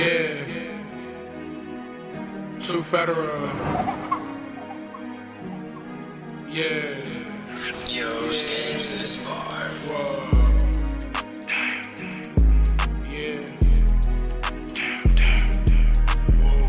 Yeah. Too federal. Yeah. Yo, this game's this far. Whoa. Yeah. Whoa.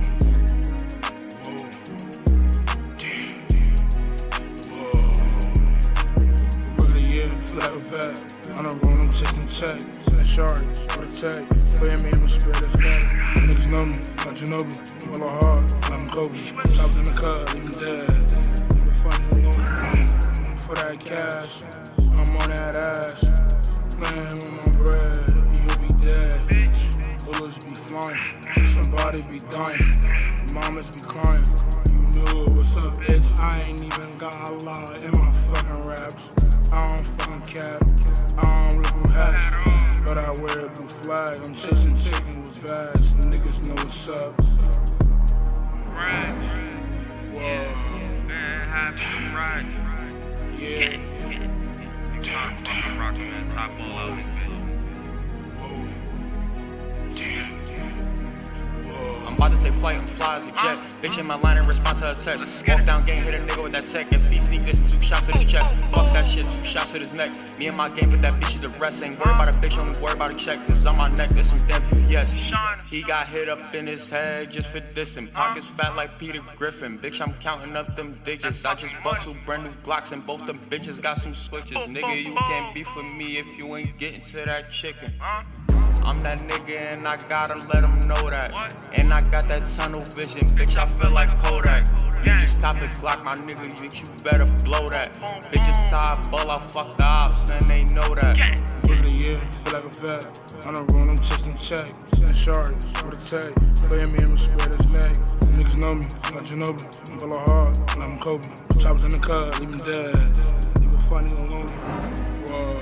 Damn. Whoa. Really, yeah, flat with that. On a roll, I'm taking check. Sending shards, what a tag. Playing me in my spirit, that's that. Niggas know me, like Ginobili. I'm all hard, like I'm Kobe. Chopped in the car, leave me dead. Even funny, for that cash, I'm on that ass. Playing him with my bread, he'll be dead. Bullets be flying, somebody be dying. Mamas be crying, you knew it, what's up, bitch? I ain't even got a lot in my fucking raps. I don't fucking cap, I don't ripple hats, but I wear a blue flag. I'm chasing chicken with bags, the niggas know what's up. Right. Whoa. Right. Yeah. Damn. Rockin' man, TyBallout. Whoa. Damn. Whoa. I'm about to take flight, I'm fly as a jet. Bitch in my line and respond to her text. Walk down gang, hit a nigga with that tech. If he sneak this, 2 shots to his chest. Fuck that shit, 2 shots to his neck. Me and my gang put that bitch to the rest. Ain't worried about a bitch, only worried about a check. Cause on my neck, there's some death, yes. He got hit up in his head just for dissing. Pockets fat like Peter Griffin. Bitch, I'm counting up them digits. I just bought 2 brand new Glocks and both them bitches got some switches. Nigga, you can't be for me if you ain't getting to that chicken. I'm that nigga and I gotta let him know that. And I got that tunnel vision, bitch, I feel like Kodak. You just cop the Glock, my nigga, you better blow that. Bitches TyBallout, fuck the ops, and they know that. Really, yeah, feel like a fat. On a roll, I'm chasing check. Sending shards, what a tag. Playing me in my spirit, his neck. Niggas know me, like Ginobili. I'm all hard, like I'm Kobe. Chopped in the car, leave me dead. Even funny, I'm lonely. Whoa.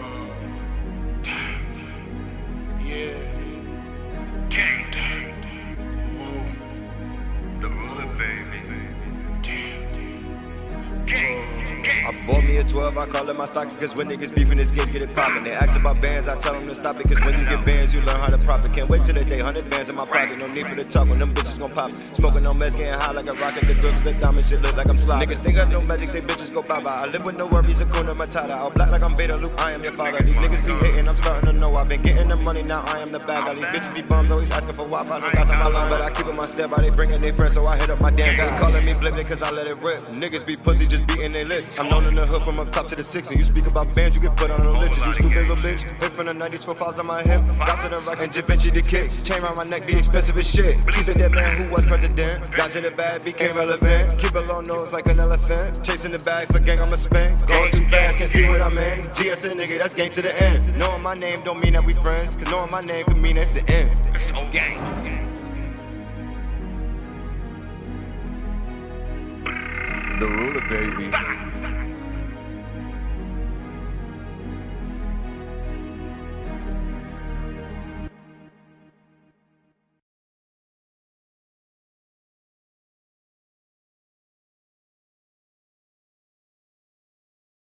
Yeah. Damn. Whoa. The bullet, baby. I bought me a 12, I call it my stocking, cause when niggas beefing this games get it poppin'. They ask about bands, I tell them to stop it, cause when you get bands, you learn how to profit. Can't wait till the day, 100 bands in my pocket, no need for the talk when them bitches gon' pop. Smoking on mess, getting high like a rocket, the girls look diamond, shit look like I'm sliding. Niggas think I know magic, they bitches go bye-bye. I live with no worries, Hakuna Matata. I'll black like I'm Beta Luke, I am your father. These niggas be hating, I'm starting to know. I've been getting the money, now I am the bad guy. These bitches be bums, always asking for Wi-Fi. No got on my line, but I keep it my step. How they bringing their friends, so I hit up my damn guy. Calling me blip, cause I let it rip. Niggas be pussy, just beating their lips. I'm known in the hood from up top to the 6. And you speak about bands, you get put on the list. You stupid little bitch. Hit from the 90s, 4 files on my hip. Got to the rocks and Da Vinci the kicks. Chain around my neck, be expensive as shit. Keep it that man who was president. Got to the bag, became relevant. Keep a long nose like an elephant. Chasing the bag for gang, I'ma spin. Going too fast, can't see what I'm in. GSN nigga, that's gang to the end. Knowing my name don't mean that we friends. Cause knowing my name could mean that's the end. Gang. The ruler, baby.